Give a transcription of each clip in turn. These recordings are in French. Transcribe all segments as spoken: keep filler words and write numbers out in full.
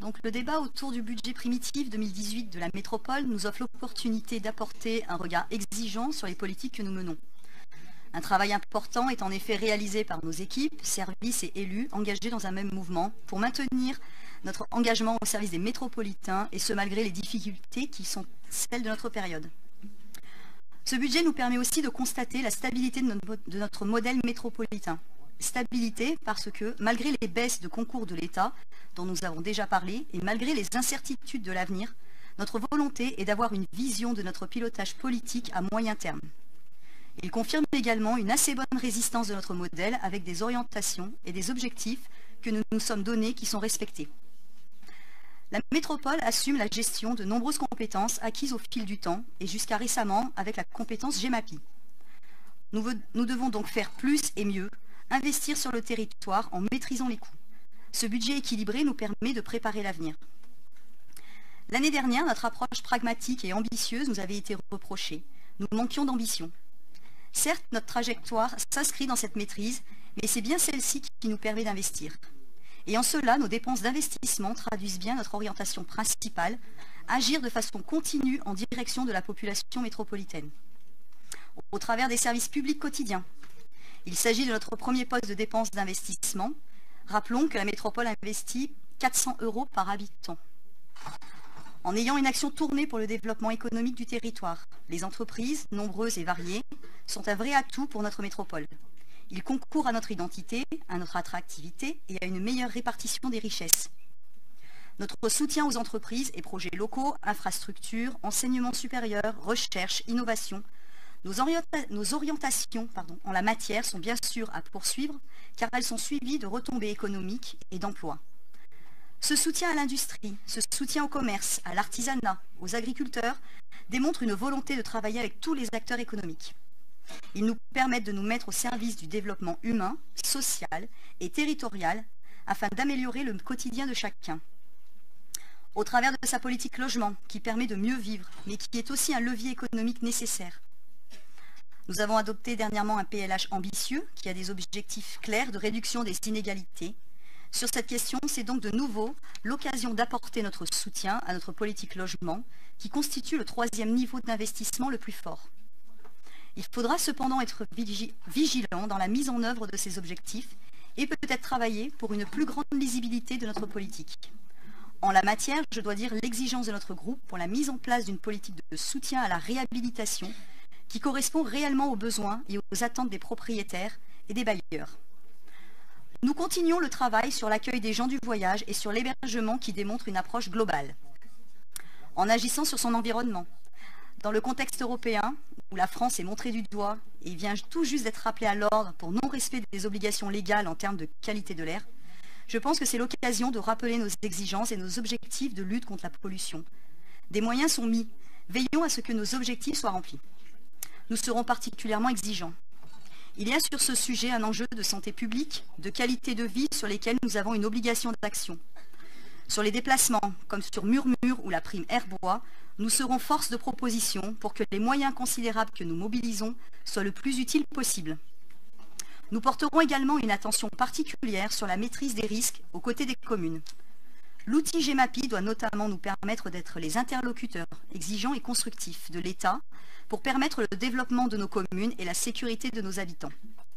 Donc le débat autour du budget primitif deux mille dix-huit de la métropole nous offre l'opportunité d'apporter un regard exigeant sur les politiques que nous menons. Un travail important est en effet réalisé par nos équipes, services et élus engagés dans un même mouvement pour maintenir notre engagement au service des métropolitains, et ce malgré les difficultés qui sont celles de notre période. Ce budget nous permet aussi de constater la stabilité de notre, de notre modèle métropolitain. Stabilité parce que, malgré les baisses de concours de l'État, dont nous avons déjà parlé, et malgré les incertitudes de l'avenir, notre volonté est d'avoir une vision de notre pilotage politique à moyen terme. Il confirme également une assez bonne résistance de notre modèle avec des orientations et des objectifs que nous nous sommes donnés qui sont respectés. La métropole assume la gestion de nombreuses compétences acquises au fil du temps et jusqu'à récemment avec la compétence GEMAPI. Nous, nous devons donc faire plus et mieux, investir sur le territoire en maîtrisant les coûts. Ce budget équilibré nous permet de préparer l'avenir. L'année dernière, notre approche pragmatique et ambitieuse nous avait été reprochée. Nous manquions d'ambition. Certes, notre trajectoire s'inscrit dans cette maîtrise, mais c'est bien celle-ci qui nous permet d'investir. Et en cela, nos dépenses d'investissement traduisent bien notre orientation principale, agir de façon continue en direction de la population métropolitaine. Au travers des services publics quotidiens, il s'agit de notre premier poste de dépenses d'investissement. Rappelons que la métropole investit quatre cents euros par habitant. En ayant une action tournée pour le développement économique du territoire, les entreprises, nombreuses et variées, sont un vrai atout pour notre métropole. Ils concourent à notre identité, à notre attractivité et à une meilleure répartition des richesses. Notre soutien aux entreprises et projets locaux, infrastructures, enseignement supérieur, recherche, innovation, nos, orienta nos orientations pardon, en la matière sont bien sûr à poursuivre car elles sont suivies de retombées économiques et d'emplois. Ce soutien à l'industrie, ce soutien au commerce, à l'artisanat, aux agriculteurs démontre une volonté de travailler avec tous les acteurs économiques. Ils nous permettent de nous mettre au service du développement humain, social et territorial afin d'améliorer le quotidien de chacun. Au travers de sa politique logement qui permet de mieux vivre, mais qui est aussi un levier économique nécessaire. Nous avons adopté dernièrement un P L H ambitieux qui a des objectifs clairs de réduction des inégalités. Sur cette question, c'est donc de nouveau l'occasion d'apporter notre soutien à notre politique logement qui constitue le troisième niveau d'investissement le plus fort. Il faudra cependant être vigilant dans la mise en œuvre de ces objectifs et peut-être travailler pour une plus grande lisibilité de notre politique. En la matière, je dois dire l'exigence de notre groupe pour la mise en place d'une politique de soutien à la réhabilitation qui correspond réellement aux besoins et aux attentes des propriétaires et des bailleurs. Nous continuons le travail sur l'accueil des gens du voyage et sur l'hébergement qui démontre une approche globale. En agissant sur son environnement, dans le contexte européen, où la France est montrée du doigt et vient tout juste d'être rappelée à l'ordre pour non-respect des obligations légales en termes de qualité de l'air, je pense que c'est l'occasion de rappeler nos exigences et nos objectifs de lutte contre la pollution. Des moyens sont mis. Veillons à ce que nos objectifs soient remplis. Nous serons particulièrement exigeants. Il y a sur ce sujet un enjeu de santé publique, de qualité de vie sur lesquels nous avons une obligation d'action. Sur les déplacements, comme sur Murmure ou la prime Airbois, nous serons force de proposition pour que les moyens considérables que nous mobilisons soient le plus utiles possible. Nous porterons également une attention particulière sur la maîtrise des risques aux côtés des communes. L'outil GEMAPI doit notamment nous permettre d'être les interlocuteurs exigeants et constructifs de l'État pour permettre le développement de nos communes et la sécurité de nos habitants.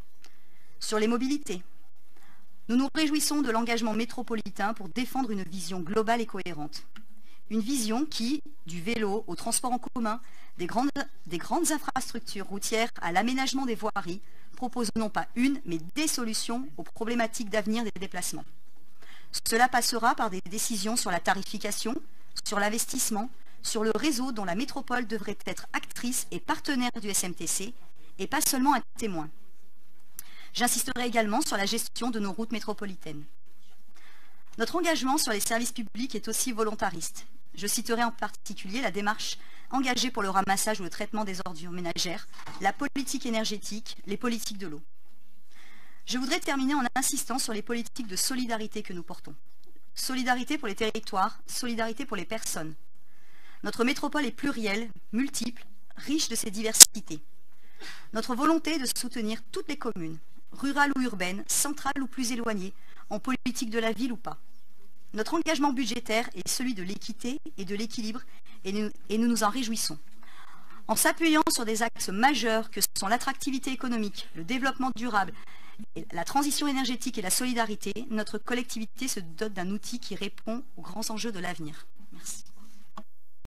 Sur les mobilités, nous nous réjouissons de l'engagement métropolitain pour défendre une vision globale et cohérente. Une vision qui, du vélo au transport en commun, des grandes, des grandes infrastructures routières à l'aménagement des voiries, propose non pas une, mais des solutions aux problématiques d'avenir des déplacements. Cela passera par des décisions sur la tarification, sur l'investissement, sur le réseau dont la métropole devrait être actrice et partenaire du S M T C, et pas seulement un témoin. J'insisterai également sur la gestion de nos routes métropolitaines. Notre engagement sur les services publics est aussi volontariste. Je citerai en particulier la démarche engagée pour le ramassage ou le traitement des ordures ménagères, la politique énergétique, les politiques de l'eau. Je voudrais terminer en insistant sur les politiques de solidarité que nous portons. Solidarité pour les territoires, solidarité pour les personnes. Notre métropole est plurielle, multiple, riche de ses diversités. Notre volonté est de soutenir toutes les communes, rurales ou urbaines, centrales ou plus éloignées, en politique de la ville ou pas. Notre engagement budgétaire est celui de l'équité et de l'équilibre, et nous, et nous nous en réjouissons. En s'appuyant sur des axes majeurs que sont l'attractivité économique, le développement durable, la transition énergétique et la solidarité, notre collectivité se dote d'un outil qui répond aux grands enjeux de l'avenir.